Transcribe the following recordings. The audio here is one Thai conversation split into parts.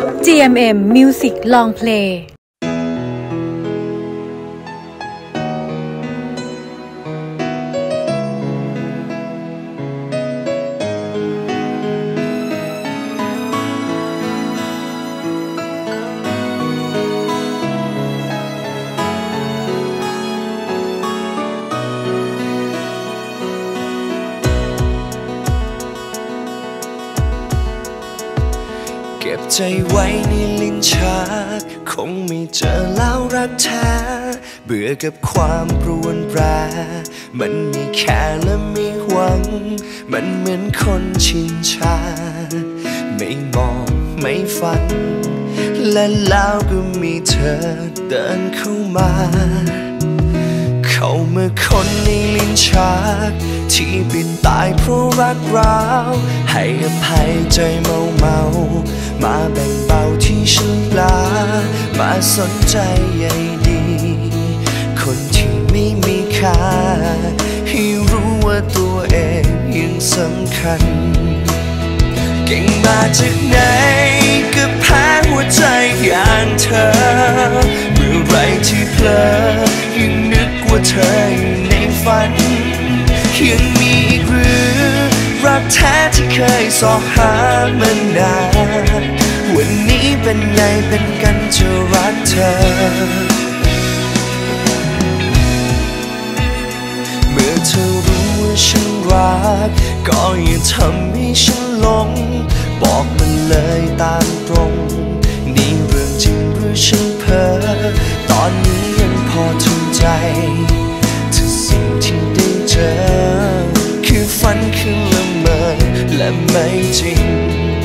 GMM Music Long Play เก็บใจไว้ในลิ้นชักคงไม่เจอแล้วรักแท้เบื่อกับความปรวนแปรมันมีแค่และไม่หวังมันเหมือนคนชินชาไม่มองไม่ฝันและแล้วก็มีเธอเดินเข้ามาเข้ามาคนในลิ้นชักที่บินตายเพราะรักร้าวให้อภัยใจเมามาแบ่งเบาที่ฉันลามาสนใจใยดีคนที่ไม่มีค่าให้รู้ว่าตัวเองยังสำคัญเก่งมาจากไหนก็แพ้หัวใจอย่างเธอเมื่อไรที่เพลอยังนึกว่าเธออยู่ในฝันยังมีอีกหรือรักแท้ที่เคยสอหามานานวันนี้เป็นไงเป็นกันจะรักเธอเมื่อเธอรู้ว่าฉันรักก็อย่าทำให้ฉันหลงบอกมันเลยตามตรงนี่เรื่องจริงหรือฉันเพ้อตอนนี้ยังพอทนใจถ้าสิ่งที่ได้เจอคือฝันคือละเมอและไม่จริง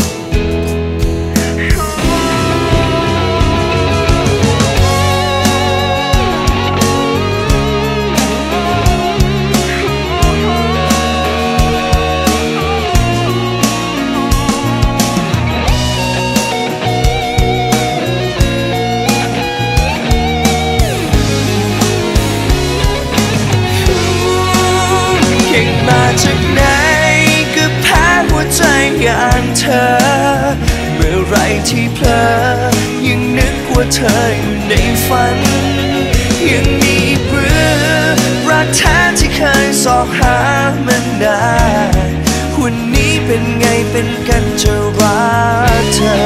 มาจากไหนก็แพ้หัวใจอย่างเธอเมื่อไรที่เพลอยังนึกว่าเธออยู่ในฝันยังมีหรือรักแท้ที่เคยสอบหามานานวันนี้เป็นไงเป็นกันจะรักเธอ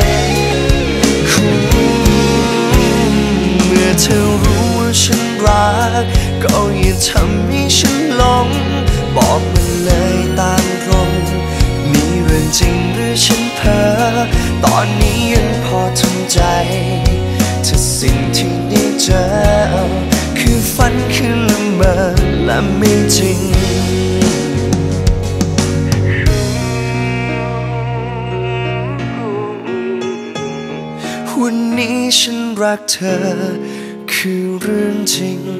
เมื่อเธอรู้ว่าฉันรักก็อย่าทำให้ฉันหลงบอกมันเลยตามตรงนี่เรื่องจริงหรือฉันเพ้อตอนนี้ยังพอทนใจถ้าสิ่งที่ได้เจอคือฝันคือละเมอและไม่จริงวันนี้ฉันรักเธอคือเรื่องจริง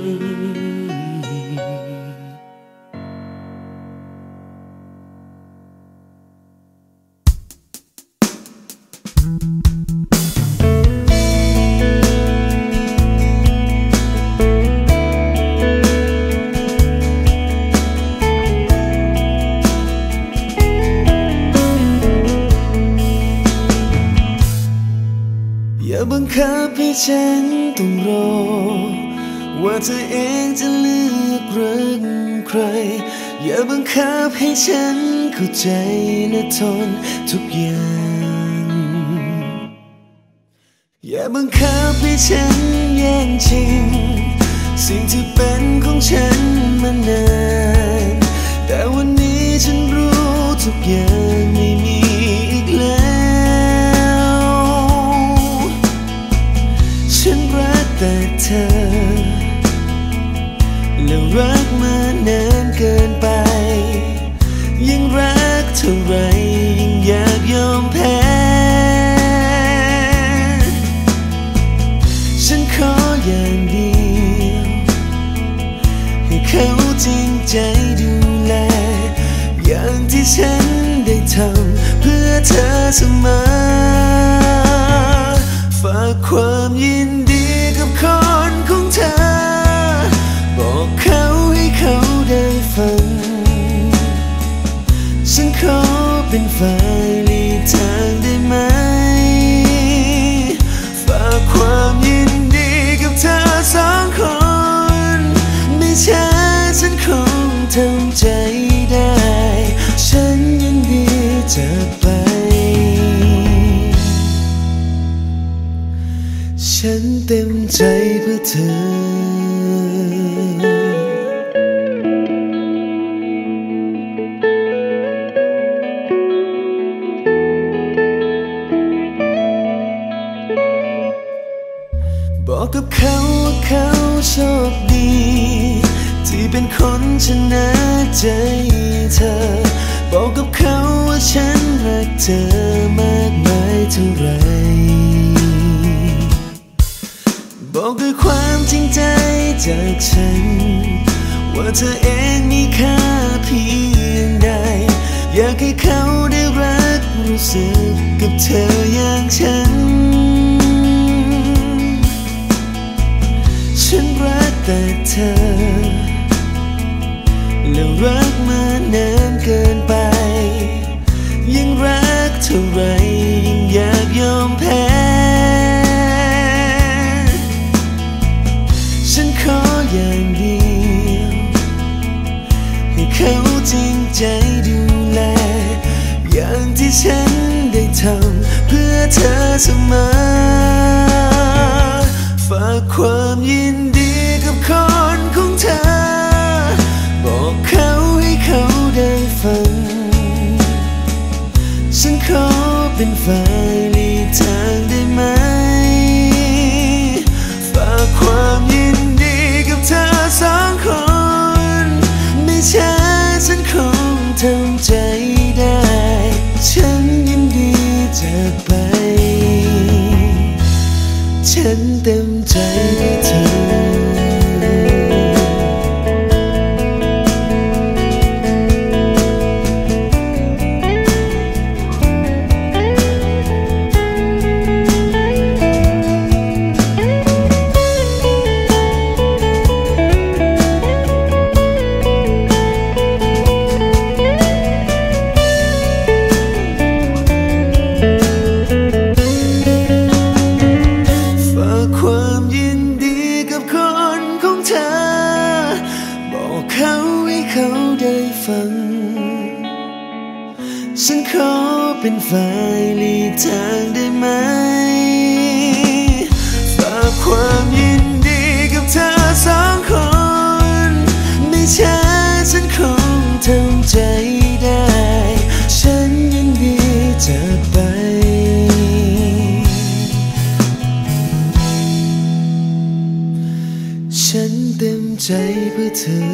อย่าบังคับให้ฉันต้องรอว่าเธอเองจะเลือกรักใครอย่าบังคับให้ฉันเข้าใจและทนทุกอย่างอย่าบังคับให้ฉันแย่งชิงสิ่งที่เป็นของฉันมานานแต่วันนี้ฉันรู้ทุกอย่างไม่มีอีกแล้วฉันรักแต่เธอและรักมานานเกินไปยิ่งรักเท่าไรยิ่งอยากยอมแพ้ฉันขออย่างเดียวให้เขาจริงใจดูแลอย่างที่ฉันได้ทำเพื่อเธอเสมอฝากความยินดีกับคนของเธอบอกเขาให้เขาได้ฟังฉันขอเป็นฝ่ายหลีกทางได้ไหมฉันเต็มใจเพื่อเธอบอกกับเขาว่าเขาโชคดีที่เป็นคนชนะใจเธอบอกกับเขาว่าฉันรักเธอมากมายเท่าไรบอกด้วยความจริงใจจากฉันว่าเธอเองมีค่าเพียงใดอยากให้เขาได้รักรู้สึกกับเธออย่างฉันฉันรักแต่เธอแล้วรักมานานเกินไปยิ่งรักเท่าไรยิ่งอยากยอมแพ้ฉันขออย่างเดียวให้เขาจริงใจดูแลอย่างที่ฉันได้ทำเพื่อเธอเสมอฝากความยินดีกับคนของเธอบอกเขาให้เขาได้ฟังฉันขอเป็นฝ่ายหลีกทางได้ไหมฝากความยินดีกับเธอสองคนไม่ช้าฉันคงทำใจได้ฉันยินดีจากไปฉันเต็มใจให้เธอฉันขอเป็นฝ่ายหลีกทางได้ไหมฝากความยินดีกับเธอสองคนไม่ช้าฉันคงทำใจได้ฉันยินดีจากไปฉันเต็มใจเพื่อเธอ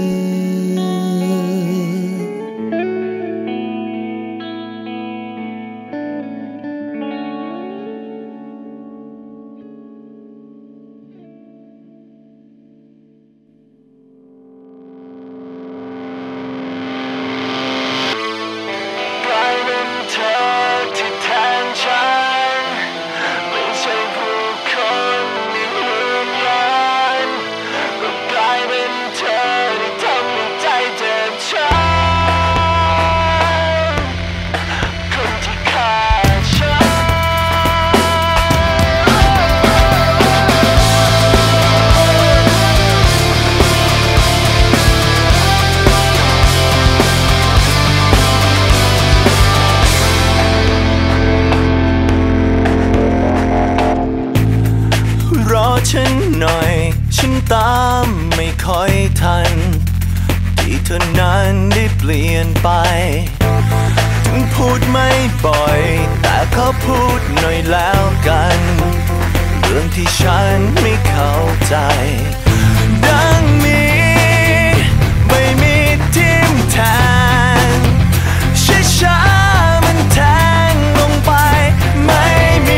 ฉันหน่อยฉันตามไม่ค่อยทันที่เธอนั้นได้เปลี่ยนไปถึงพูดไม่บ่อยแต่ขอพูดหน่อยแล้วกันเรื่องที่ฉันไม่เข้าใจดังนี้ไม่มีทิ่มแทงช้าๆมันแทงลงไปไม่มี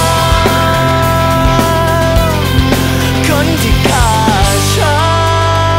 คนที่ฆ่าฉัน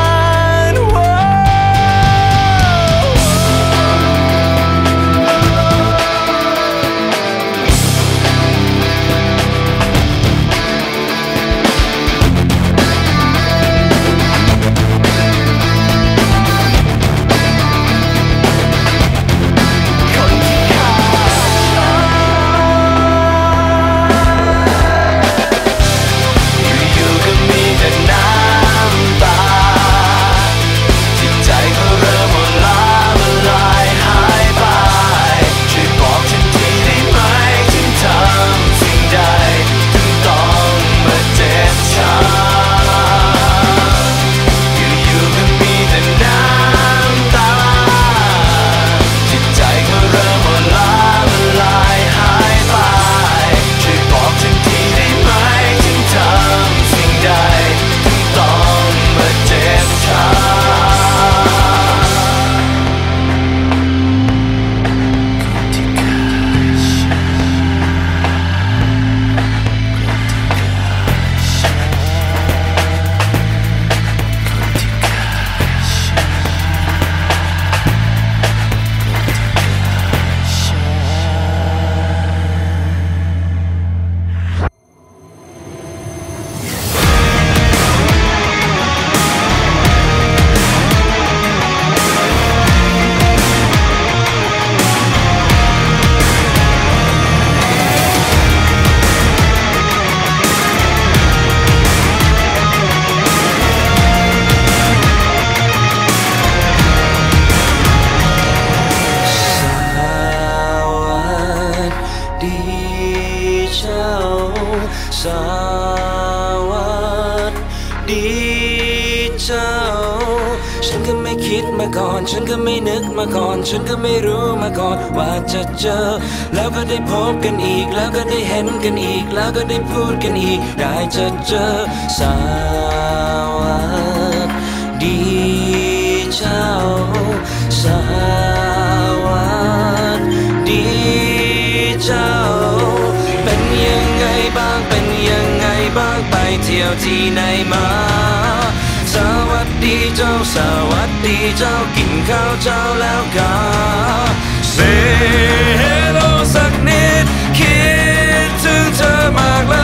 ดมาก่อนฉันก็ไม่นึกมาก่อนฉันก็ไม่รู้มาก่อนว่าจะเจอแล้วก็ได้พบกันอีกแล้วก็ได้เห็นกันอีกแล้วก็ได้พูดกันอีกได้จะเจอสวัสดีเจ้าสวัสดีเจ้าเป็นยังไงบ้างเป็นยังไงบ้างไปเที่ยวที่ไหนมาสวัสดีเจ้าสวัสดีเจ้ากินข้าวเจ้าแล้วกาSay hello สักนิดคิดถึงเธอมากเลย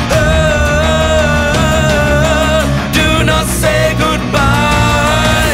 Do not say goodbye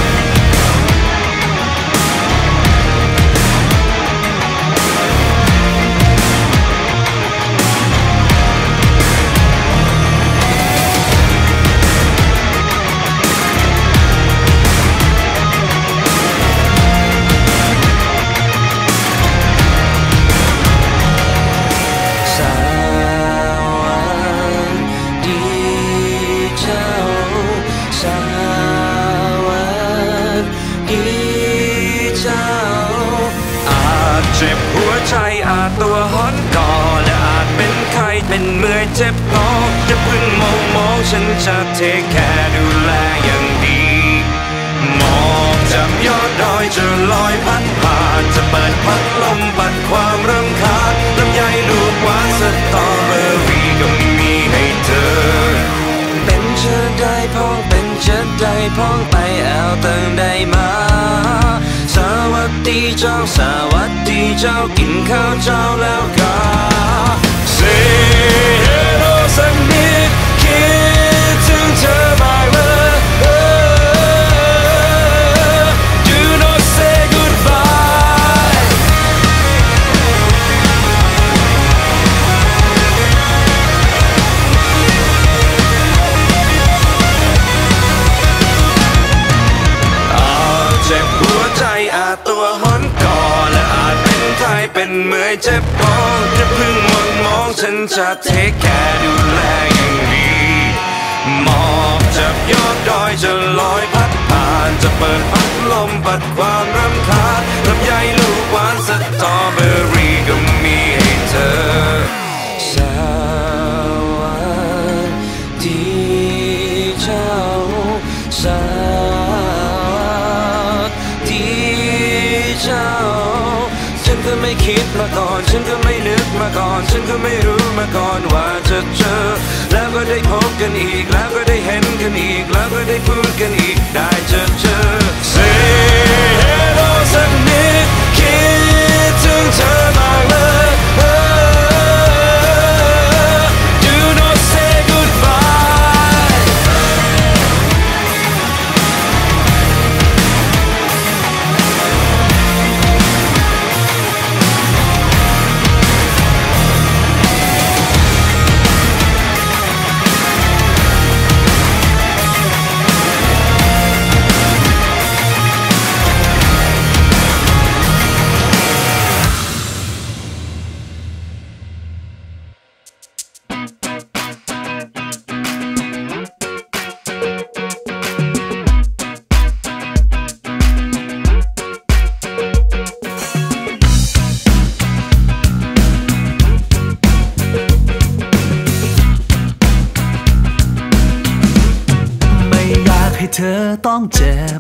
เจ็บหัวใจอาจตัวฮ้อนก่อและอาจเป็นไข้เป็นเมื่อยเจ็บคอจะพึ่งมองฉันจะเทคแคร์ดูแลอย่างดีมองจากยอดดอยจะลอยพัดผ่านจะเปิดพัดลมปัดความรำคาญลำไยลูกหวานสตรอเบอรี่ก็มีให้เธอเป็นเชิญได้พ้องเป็นเชิญได้พ้องไปแอลเติมได้มาสวัสดีเจ้าสวัสดีเจ้ากินข้าวเจ้าแล้วกา Say hello สักนิดคิดถึงเธอมากเลย Do not say goodbye เจ็บหัวใจอาจตัวฮ้อนก่อและอาจเป็นไข้เป็นเมื่อยเจ็บคอจะพึ่งมองฉันจะเทคแคร์ดูแลอย่างดีมองจากยอดดอยจะลอยพัดผ่านจะเปิดพัดลมปัดความรำคาญลำไยลูกหวานสตรอเบอรี่ก็มีให้เธอสวัสดีเจ้าสฉันก็ไม่คิดมาก่อนฉันก็ไม่นึกมาก่อนฉันก็ไม่รู้มาก่อนว่าจะเจอแล้วก็ได้พบกันอีกแล้วก็ได้เห็นกันอีกแล้วก็ได้พูดกันอีกได้จะเจอ Say hello สักนิดคิดถึงเธอมากเลย Do not say goodbyeเธอต้องเจ็บ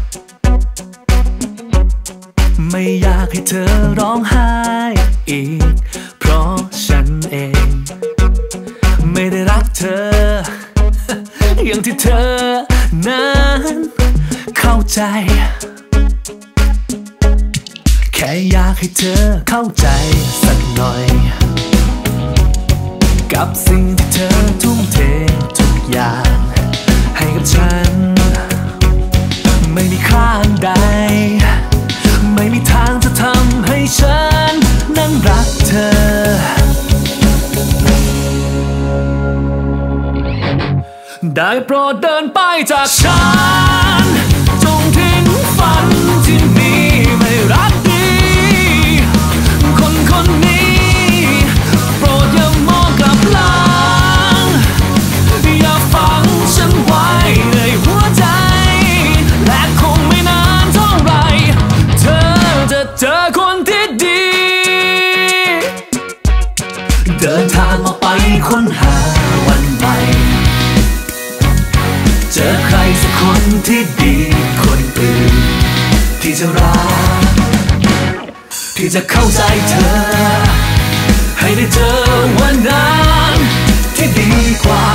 ไม่อยากให้เธอร้องไห้อีกเพราะฉันเองไม่ได้รักเธออย่างที่เธอนั้นเข้าใจแค่อยากให้เธอเข้าใจสักหน่อยกับสิ่งที่เธอทุ่มเททุกอย่างให้กับฉันไม่มีค่าใดไม่มีทางจะทำให้ฉันนั้นรักเธอได้โปรดเดินไปจากฉันจงทิ้งฝันที่มีไม่รักดีคนคนนี้โปรดอย่ามองกลับหลังอย่าฝังฉันไว้ในหัวใจและคงไม่นคนที่ดีคนอื่นที่จะรักที่จะเข้าใจเธอให้ได้เจอวันนั้นที่ดีกว่า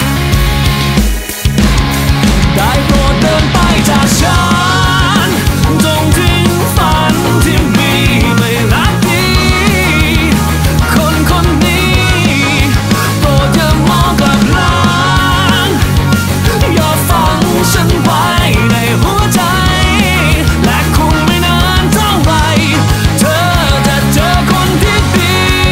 ได้โปรดเดินไปจากฉันจงทิ้งฝันที่มีไม่รักดีคนคนนี้โปรดอย่ามองกลับหลังอย่าฝังฉันไว้ในหัวใจและคงไม่นานเท่าไรเธอจะเจอคนที่ดี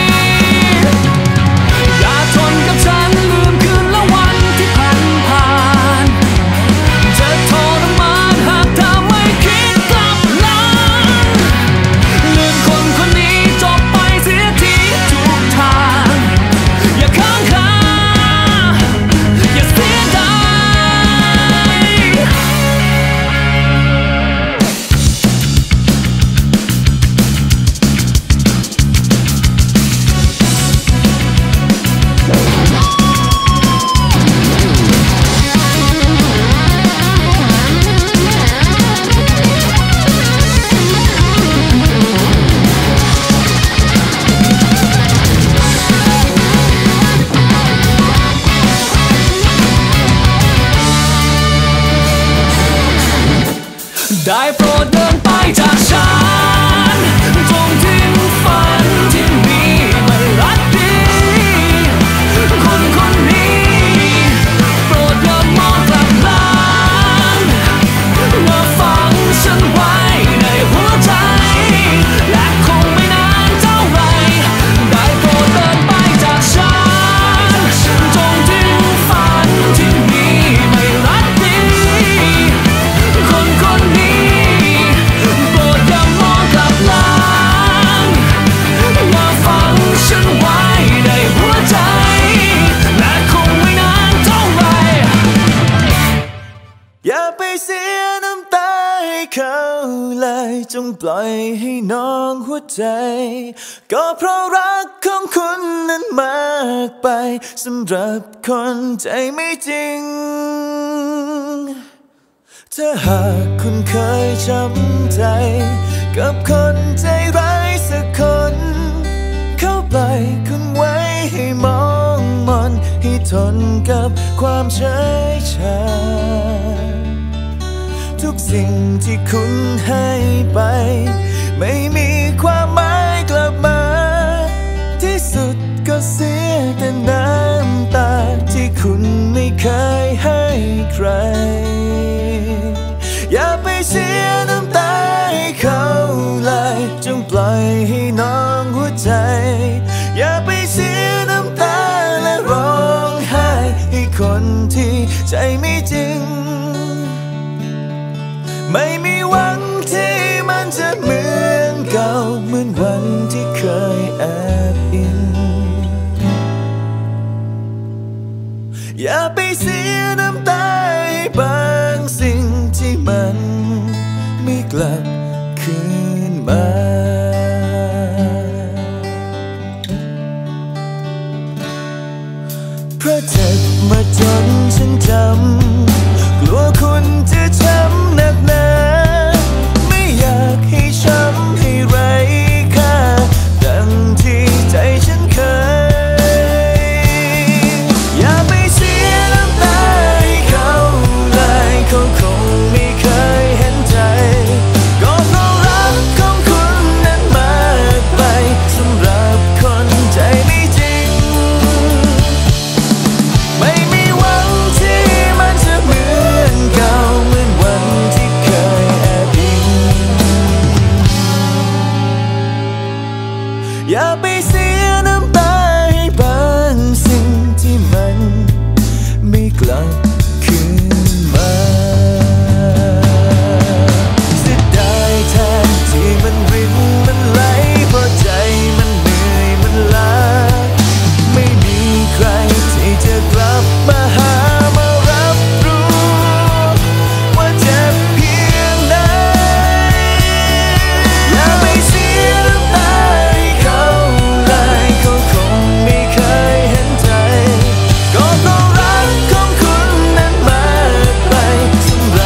อย่าทนกับฉันลืมคืนและวันที่ผ่านจะทรมานหากเธอไม่คิดกลับหลังลืมคนคนนี้จบไปเสียทีทุกทางอย่าค้างคาอย่าเสียดายได้โปรดเดินไปจากฉันจงทิ้งฝันที่มีไม่รักดีคนคนนี้โปรดอย่ามองกลับหลังมาฝังฉันไว้ในหัวใจและคงไม่นานเท่าไรได้โปรดเดินไปจากฉันจงทิ้งฝันที่มีไม่รักดีคนคนนี้โปรดอย่ามองกลับหลังมาฝังฉันไว้ในหัวใจและคงไม่นานเท่าไรอย่าไปเสียน้ำตาให้เขาเลยจงปล่อยให้น้องหัวใจก็เพราะรักของคุณนั้นมากไปสำหรับคนใจไม่จริงถ้าหากคุณเคยช้ำใจกับคนใจร้ายสักคนเข้าไปคุณไว้ให้มองมนให้ทนกับความเฉยชาทุกสิ่งที่คุณให้ไปไม่มีความหมายกลับมาที่สุดก็เสียแต่น้ำตาที่คุณไม่เคยให้ใครอย่าไปเสียน้ำตาให้เขาเลยจงปล่อยให้น้องหัวใจอย่าไปเสียน้ำตาและร้องไห้ให้คนที่ใจไม่จริงไม่มีหวังที่มันจะเหมือนเก่าเหมือนวันที่เคยแอบอิงอย่าไปเสียน้ำตาให้บางสิ่งที่มันไม่กลับคืนมาเพราะเจ็บมาจนฉันจำกลัวคุณจะช้ำหนักหนาไม่อยากให้ช้ำให้ไร้ค่าดังที่ใจฉันเคยอย่าไปเสียน้ำตาให้เขาเลยเขาคงไม่เคยเห็นใจก็เพราะรักของคุณนั้นมากไปสำหรับคนใจไม่จริงไม่มีหวังที่มันจะเหมือนเก่าเหมือนวันที่เคยแอบอิงอย่าไปเสียน้ำตาให้บางสิ่งที่มันไม่กลับคืนมาเสียดายแทนที่มันรินมันไหลเพราะใจมันเหนื่อยมันล้าไม่มีใครที่จะกลับมาหามารับรู้ว่าเจ็บเพียงใดอย่าไปเสียน้ำตาให้เขาเลยเขาคงไม่เคยเห็นใจก็เพราะรักของคุณนั้นมากไปสำหรับ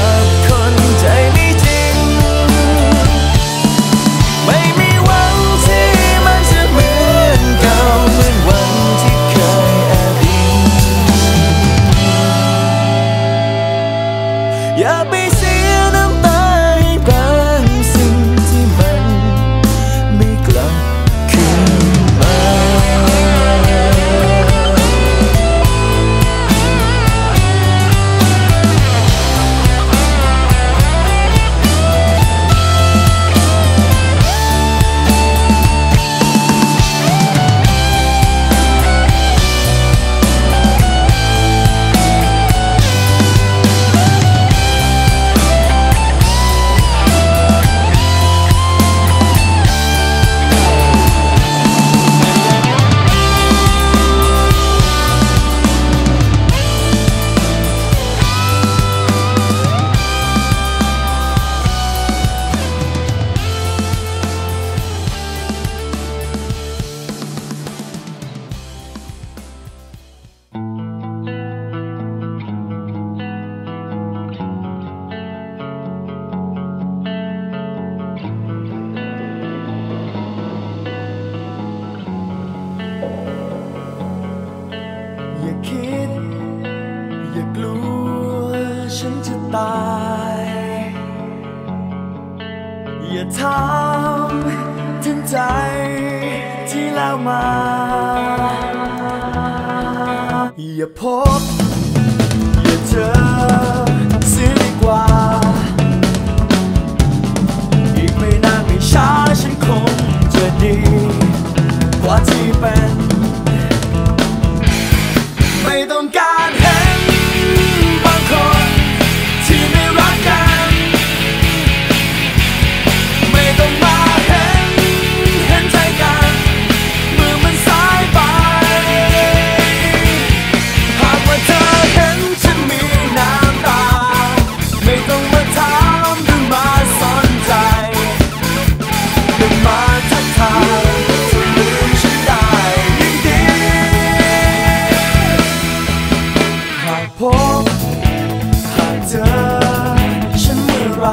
อย่าไปเสียน้ำตาให้บางสิ่งที่มันไม่กลับคืนมาอย่าคิดอย่ากลัวฉันจะตายอย่าถามถึงใจที่แล้วมาอย่าพบอย่าเจอเสียดีกว่าอีกไม่นานไม่ช้าฉันคงจะดีกว่าที่เป็นไม่ต้องการเห็นบางคนที่ไม่รักกันไม่ต้องมาเห็นใจกันเมื่อมันสายไปหากว่าเธอเห็นฉันมีน้ำตาไม่ต้องมาถามหรือมาสนใจหรือมาทักทายจะลืมฉันได้ยิ่งดีหากพบหากเจอฉันเมื่อไร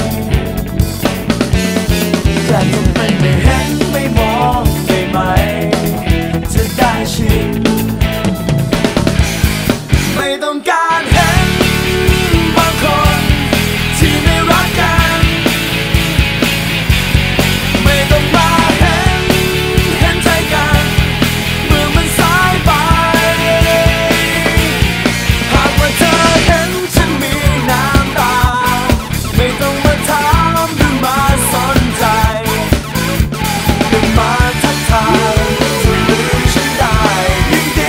แค่ทำเป็นไม่เห็นไม่มองได้ไหมจะได้ชินไม่ต้องการเห็นบางคนที่ไม่รักกันไม่ต้องมาเห็นใจกันเมื่อมันสายไปหากว่าเธอเห็นฉันมีน้ำตาไม่ต้องมาถามหรือมาสนใจหรือมาทักทายจะลืมฉันได้ยิ่งดี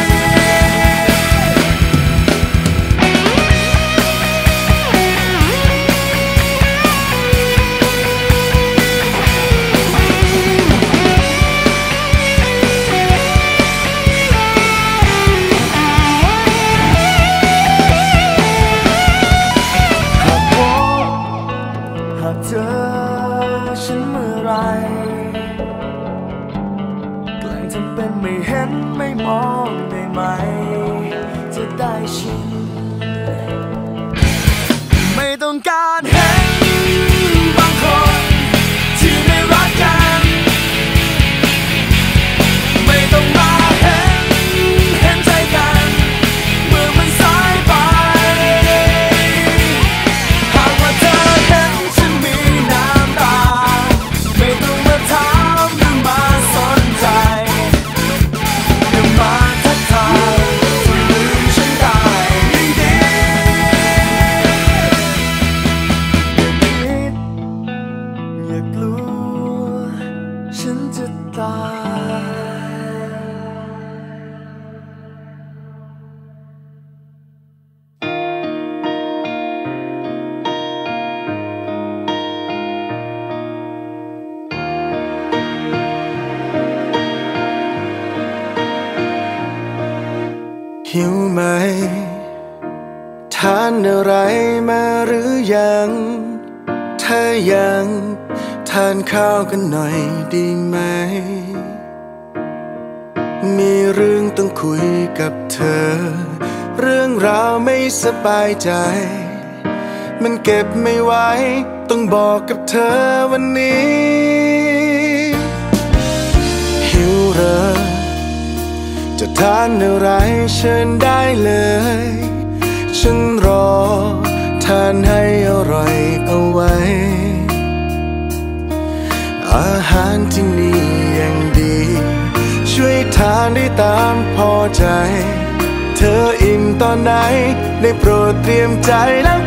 หากพบหากเจอฉันเมื่อไรแกล้งทำเป็นไม่เห็นไม่มองได้ไหมจะได้ชินไม่ต้องการเห็นบางคนที่ไม่รักกันไม่ต้องมาเห็นใจกันเมื่อมันสายไปหากว่าเธอเห็นฉันมีน้ำตาไม่ต้องมาถามหรือมาสนใจหรือมาทักทายจะลืมฉันได้ยิ่งดีอย่าคิดอย่ากลัวฉันจะตายหิวไหมทานอะไรมาหรือยังถ้ายังทานข้าวกันหน่อยดีไหมมีเรื่องต้องคุยกับเธอ เรื่องราวไม่สบายใจ มันเก็บไม่ไหวต้องบอกกับเธอวันนี้หิวเหรอจะทานอะไรเชิญได้เลยฉันรอทานตามพอใจเธออิ่มตอนไหนได้โปรดเตรียมใจแล้ว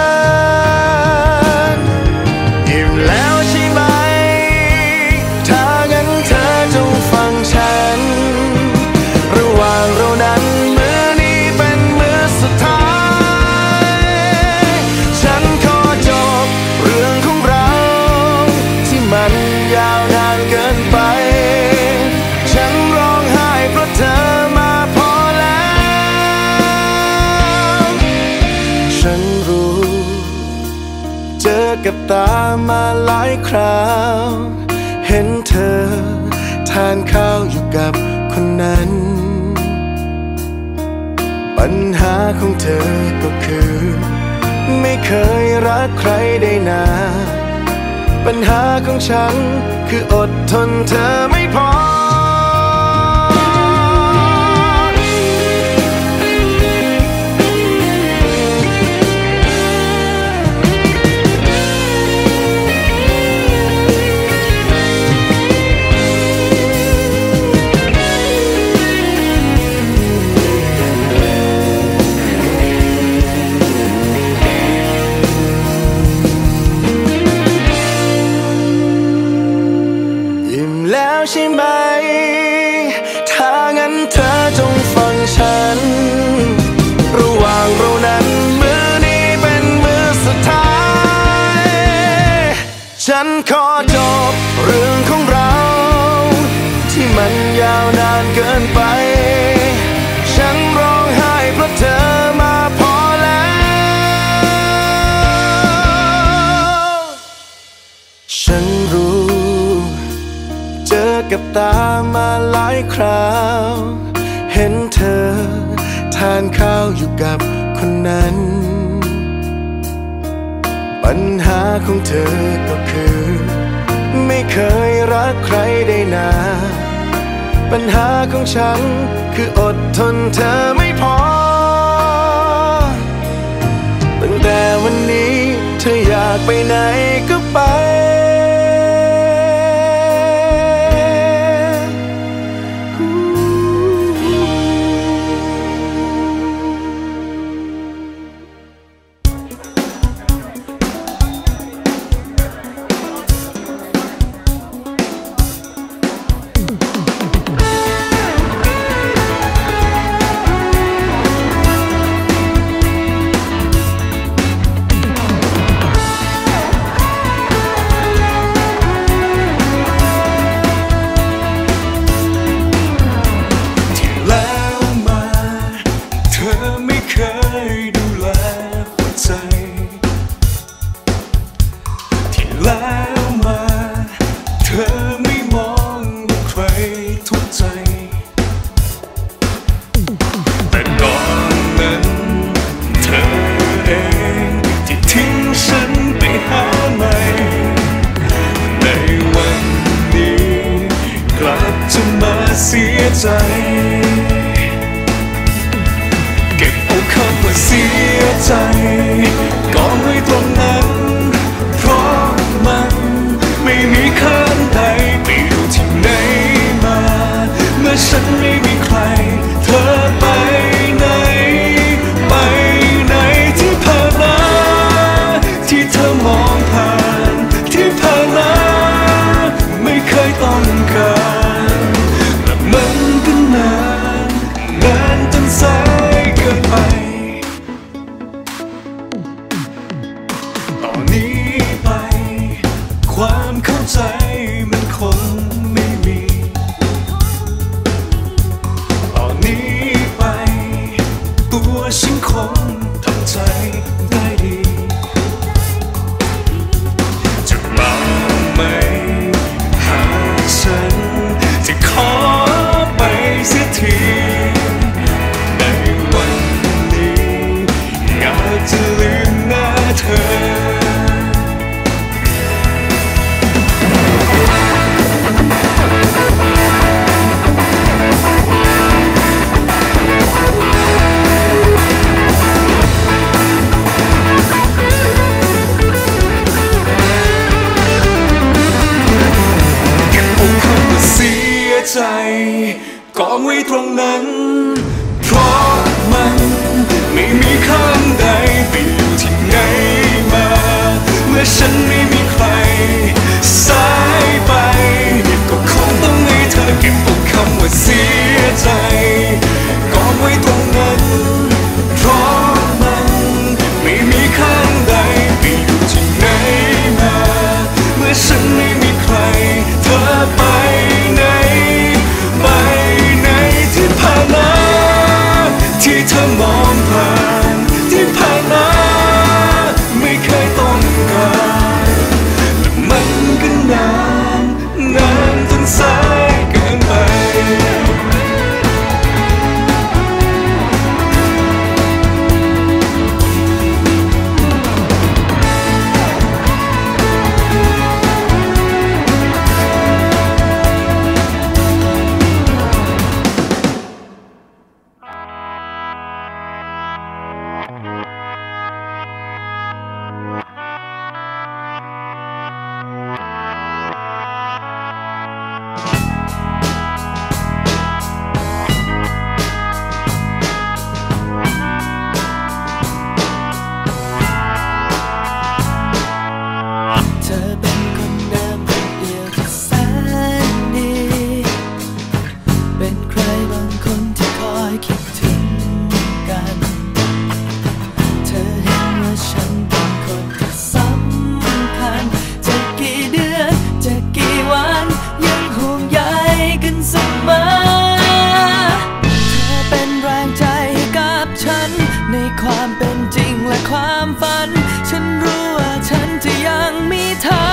กันอิ่มแล้วใช่ไหมถ้างั้นเธอจงฟังฉันระหว่างเรานั้นมื้อนี้เป็นมื้อสุดท้ายฉันขอจบเรื่องของเราที่มันยาวนานเกินไปฉันร้องไห้เพราะเธอมาพอแล้วฉันรู้เจอกับตามาหลายคราวเห็นเธอทานข้าวอยู่กับคนนั้นปัญหาของเธอก็คือไม่เคยรักใครได้นานปัญหาของฉันคืออดทนเธอไม่พอใช่ไหมถ้างั้นเธอจงฟังฉันระหว่างเรานั้นมื้อนี้เป็นมื้อสุดท้ายฉันขอจบเรื่องของเราที่มันยาวนานเกินไปฉันร้องไห้เพราะเธอมาพอแล้วฉันรู้เจอกับตามาหลายคราวเห็นเธอทานข้าวอยู่กับคนนั้นปัญหาของเธอก็คือไม่เคยรักใครได้นานปัญหาของฉันคืออดทนเธอไม่พอตั้งแต่วันนี้เธออยากไปไหนก็ไปแล้วมาเธอไม่มองว่าใครทุกข์ใจแต่ก่อนนั้นเธอเองที่ทิ้งฉันไปหาใหม่ในวันนี้กลับจะมาเสียใจเก็บเอาคำว่าเสียใจกองไว้ตรงนั้นเพราะมันไม่มีค่าใดไปดูที่ไหนมาเมื่อฉันไม่มีใครเธอไปไหนไปไหนที่ผ่านมาที่เธอมองผ่านที่ผ่านมาไม่เคยต้องการและมันก็นานจนสายเกินไปตอนนี้ไปความเข้าใจมันคงไม่มีตอนนี้ไปตัวฉันคงทำใจได้ดีจะมาไหมหาฉันจะขอไปเสียทีในวันนี้อยากจะลืมหน้าเธอในความเป็นจริงและความฝันฉันรู้ว่าฉันจะยังมีเธอ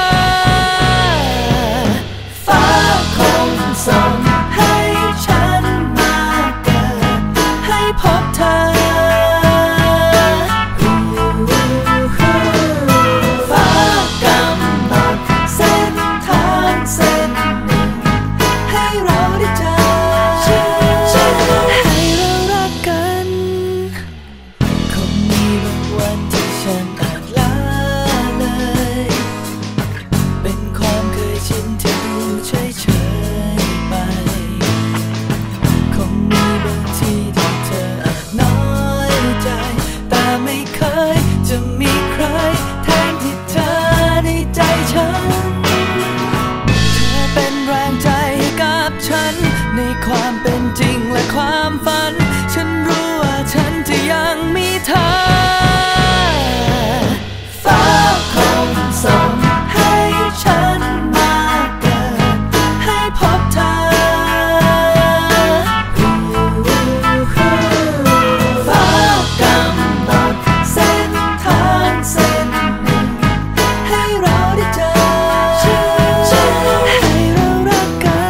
ฟ้าคงส่งให้ฉันมาเกิดให้พบเธอฟ้ากำหนดเส้นทางเส้นหนึ่งให้เราได้เจอให้เรารักกันคงมีบางวันที่ฉันอาจละเลยเป็นความเคยชินที่ดูเฉยๆไปคงมีบางทีที่เธออาจน้อยใจแต่ไม่เคยจะมีใครแทนที่เธอในใจฉันเธอเป็นแรงใจให้กับฉันในความเป็นจริงและความฝันฉันรู้ว่าฉันจะยังมีเธอฟ้าคงส่งให้ฉันมาเกิดให้พบเธอฟ้ากำหนดเส้นทางเส้นหนึ่งให้เราได้เจอให้เรารักกัน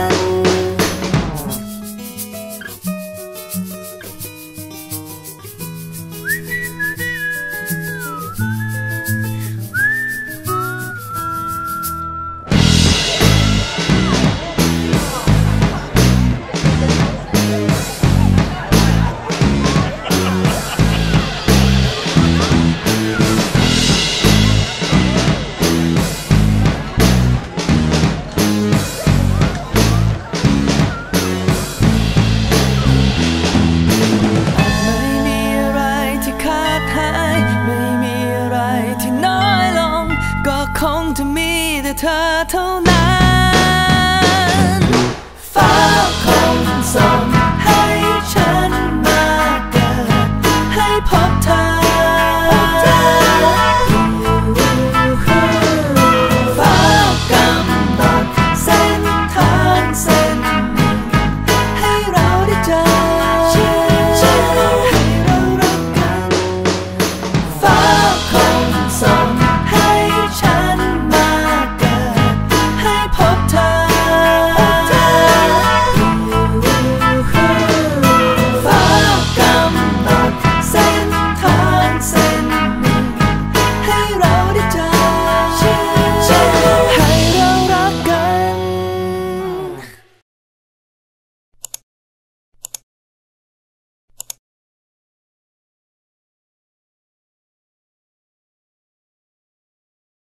ไม่มีอะไรที่ขาดหายไม่มีอะไรที่น้อยลงก็คงจะมีแต่เธอเท่านั้น